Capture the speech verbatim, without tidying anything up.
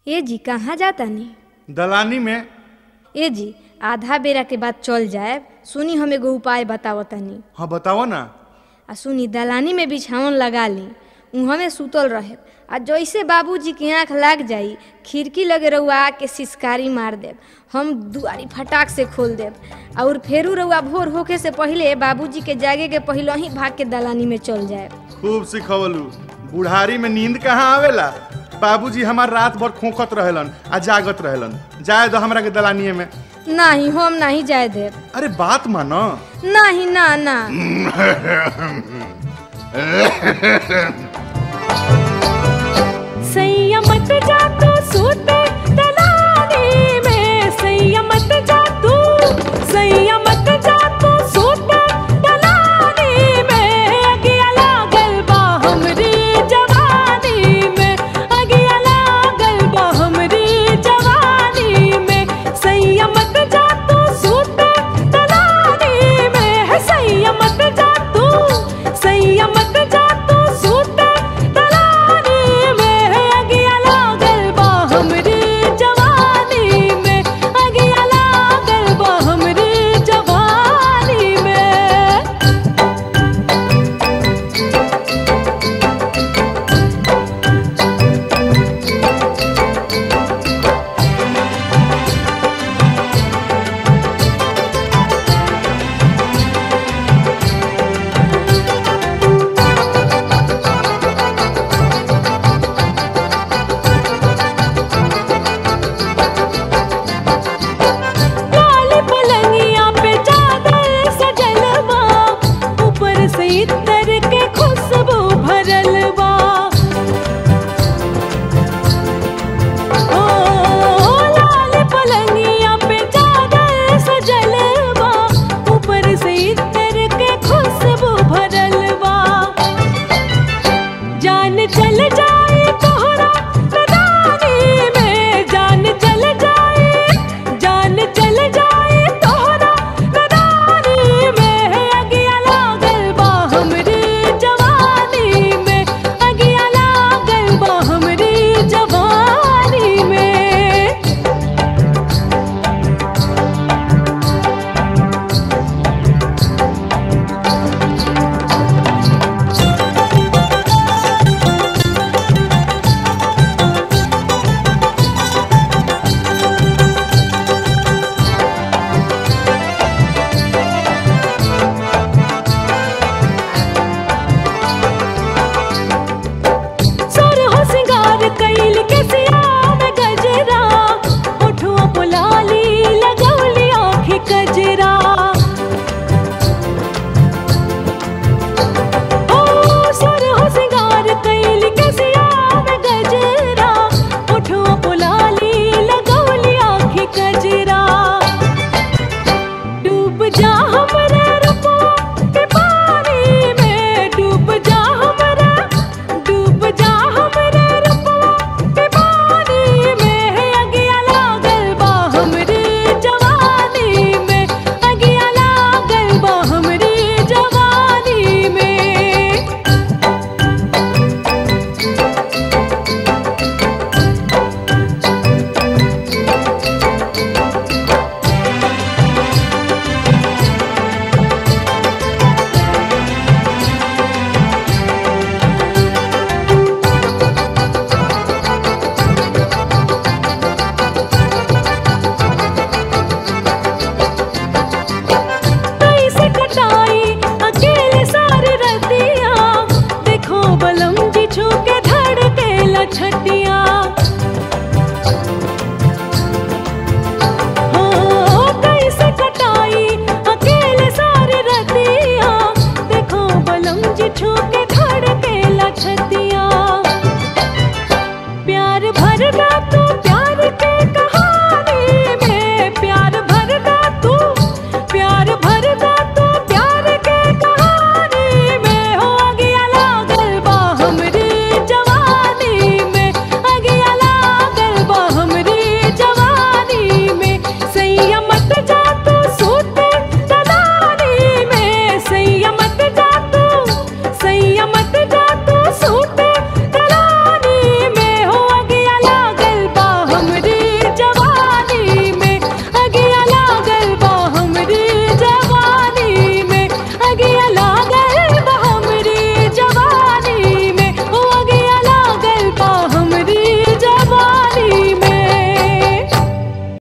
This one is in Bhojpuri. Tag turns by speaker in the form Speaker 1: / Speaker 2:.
Speaker 1: ए जी कहाँ जाता नहीं?
Speaker 2: दलानी में।
Speaker 1: ए जी आधा बेरा के बाद चल जाए, सुनी हम एगो उपाय बताओ तनी।
Speaker 2: हाँ बताओ ना।
Speaker 1: आ सुनी दलानी में बिछावन लगा ली, उहमे सुतल रहे, आ जैसे बाबूजी की आँख लग जाई खिड़की लगे रउआ आके सिसकारी मार देव, हम दुआरी फटाक से खोल देव और फेरू रउआ भोर होके से पहले बाबूजी के जागे के पहले ही भाग के दलानी में चल जाए।
Speaker 2: खूब सिखवलू। बुढ़ारी में नींद कहाँ आवेला? बाबूजी हमार रात भर खोखत रहेलन आ जागत रहेलन। जाए दो हमरा के दलानिए में।
Speaker 1: नहीं हम नहीं जाए देव।
Speaker 2: अरे बात मानो।
Speaker 1: नहीं ना ना